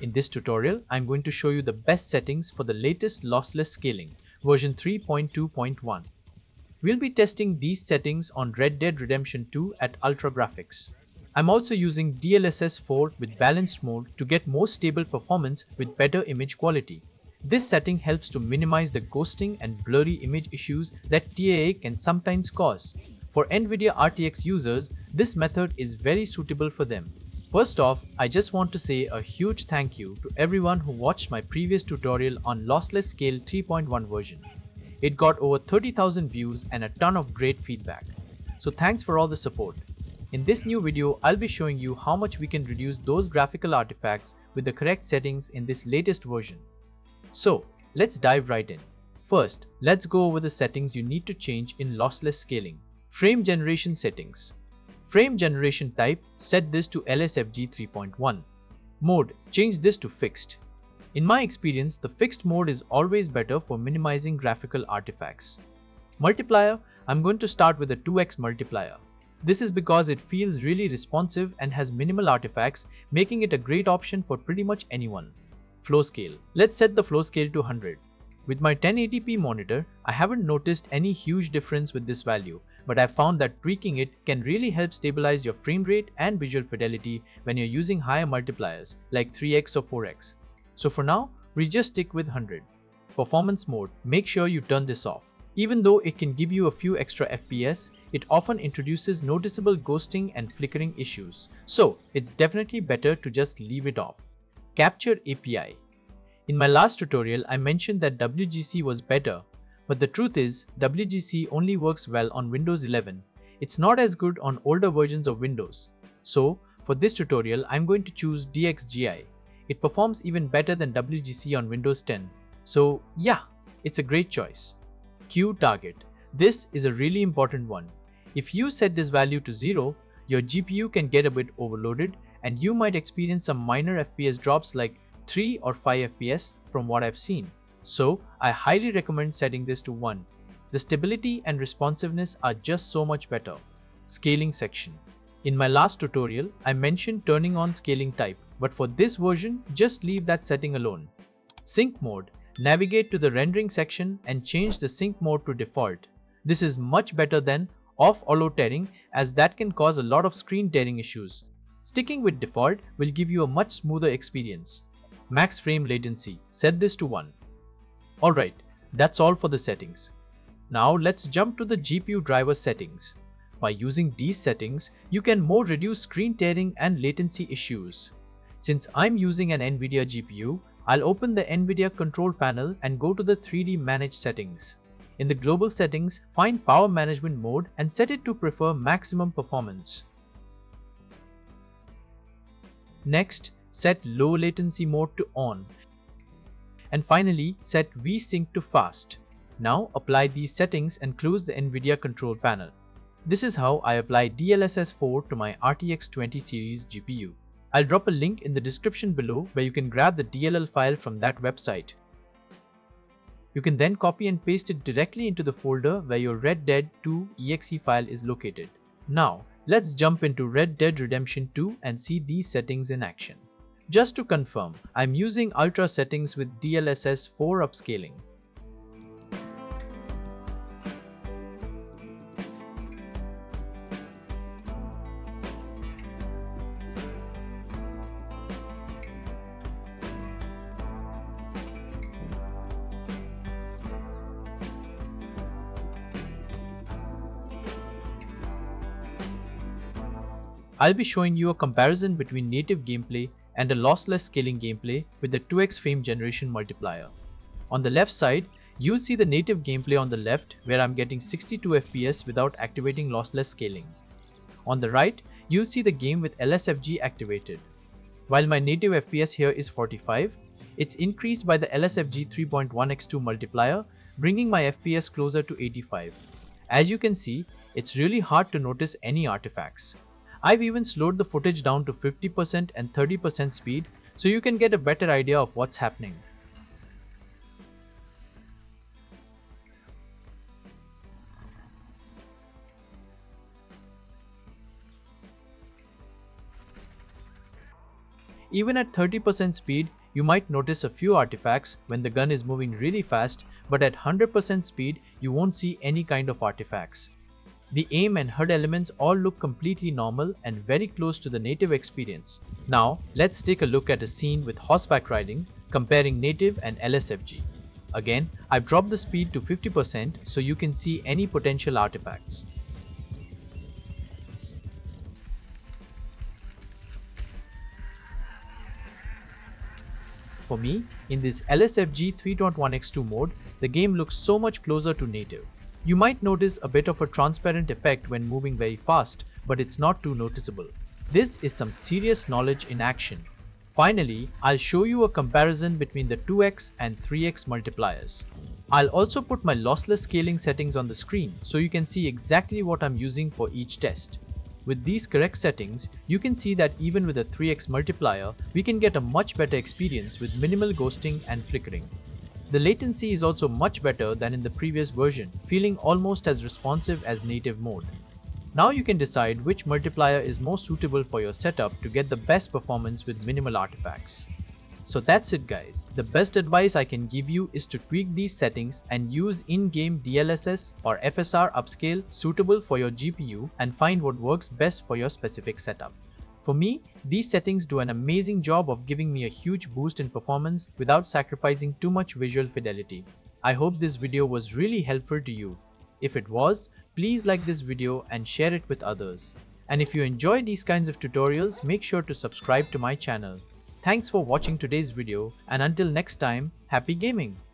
In this tutorial, I'm going to show you the best settings for the latest lossless scaling, version 3.2.1. We'll be testing these settings on Red Dead Redemption 2 at Ultra Graphics. I'm also using DLSS 4 with balanced mode to get more stable performance with better image quality. This setting helps to minimize the ghosting and blurry image issues that TAA can sometimes cause. For NVIDIA RTX users, this method is very suitable for them. First off, I just want to say a huge thank you to everyone who watched my previous tutorial on Lossless Scale 3.1 version. It got over 30,000 views and a ton of great feedback. So thanks for all the support. In this new video, I'll be showing you how much we can reduce those graphical artifacts with the correct settings in this latest version. So let's dive right in. First, let's go over the settings you need to change in lossless scaling. Frame generation settings. Frame generation type, set this to LSFG 3.1. Mode, change this to fixed. In my experience, the fixed mode is always better for minimizing graphical artifacts. Multiplier, I'm going to start with a 2x multiplier. This is because it feels really responsive and has minimal artifacts, making it a great option for pretty much anyone. Flow scale. Let's set the flow scale to 100. With my 1080p monitor, I haven't noticed any huge difference with this value, but I've found that tweaking it can really help stabilize your frame rate and visual fidelity when you're using higher multipliers like 3x or 4x. So for now, we just stick with 100. Performance mode, make sure you turn this off. Even though it can give you a few extra FPS, it often introduces noticeable ghosting and flickering issues, so it's definitely better to just leave it off. Capture API. In my last tutorial, I mentioned that WGC was better, but the truth is, WGC only works well on Windows 11. It's not as good on older versions of Windows. So, for this tutorial, I'm going to choose DXGI. It performs even better than WGC on Windows 10. So yeah, it's a great choice. Queue target. This is a really important one. If you set this value to 0, your GPU can get a bit overloaded and you might experience some minor FPS drops like 3 or 5 FPS from what I've seen. So I highly recommend setting this to 1. The stability and responsiveness are just so much better. Scaling section. In my last tutorial, I mentioned turning on scaling type, but for this version, just leave that setting alone. Sync mode. Navigate to the rendering section and change the sync mode to default. This is much better than off auto tearing, as that can cause a lot of screen tearing issues. Sticking with default will give you a much smoother experience. Max frame latency, set this to 1. Alright, that's all for the settings. Now let's jump to the GPU driver settings. By using these settings, you can more reduce screen tearing and latency issues. Since I'm using an NVIDIA GPU, I'll open the NVIDIA Control Panel and go to the 3D Manage settings. In the global settings, find Power Management mode and set it to prefer maximum performance. Next, set low latency mode to on. And finally, set VSync to fast. Now apply these settings and close the NVIDIA Control Panel. This is how I apply DLSS 4 to my RTX 20 series GPU. I'll drop a link in the description below where you can grab the DLL file from that website. You can then copy and paste it directly into the folder where your Red Dead 2 exe file is located. Now, let's jump into Red Dead Redemption 2 and see these settings in action. Just to confirm, I'm using Ultra settings with DLSS 4 upscaling. I'll be showing you a comparison between native gameplay and a lossless scaling gameplay with the 2x frame generation multiplier. On the left side, you'll see the native gameplay on the left where I'm getting 62 FPS without activating lossless scaling. On the right, you'll see the game with LSFG activated. While my native FPS here is 45, it's increased by the LSFG 3.1x2 multiplier, bringing my FPS closer to 85. As you can see, it's really hard to notice any artifacts. I've even slowed the footage down to 50% and 30% speed so you can get a better idea of what's happening. Even at 30% speed, you might notice a few artifacts when the gun is moving really fast, but at 100% speed, you won't see any kind of artifacts. The aim and HUD elements all look completely normal and very close to the native experience. Now, let's take a look at a scene with horseback riding, comparing native and LSFG. Again, I've dropped the speed to 50% so you can see any potential artifacts. For me, in this LSFG 3.1 x2 mode, the game looks so much closer to native. You might notice a bit of a transparent effect when moving very fast, but it's not too noticeable. This is some serious knowledge in action. Finally, I'll show you a comparison between the 2x and 3x multipliers. I'll also put my lossless scaling settings on the screen so you can see exactly what I'm using for each test. With these correct settings, you can see that even with a 3x multiplier, we can get a much better experience with minimal ghosting and flickering. The latency is also much better than in the previous version, feeling almost as responsive as native mode. Now you can decide which multiplier is more suitable for your setup to get the best performance with minimal artifacts. So that's it guys, the best advice I can give you is to tweak these settings and use in-game DLSS or FSR upscale suitable for your GPU and find what works best for your specific setup. For me, these settings do an amazing job of giving me a huge boost in performance without sacrificing too much visual fidelity. I hope this video was really helpful to you. If it was, please like this video and share it with others. And if you enjoy these kinds of tutorials, make sure to subscribe to my channel. Thanks for watching today's video, and until next time, happy gaming!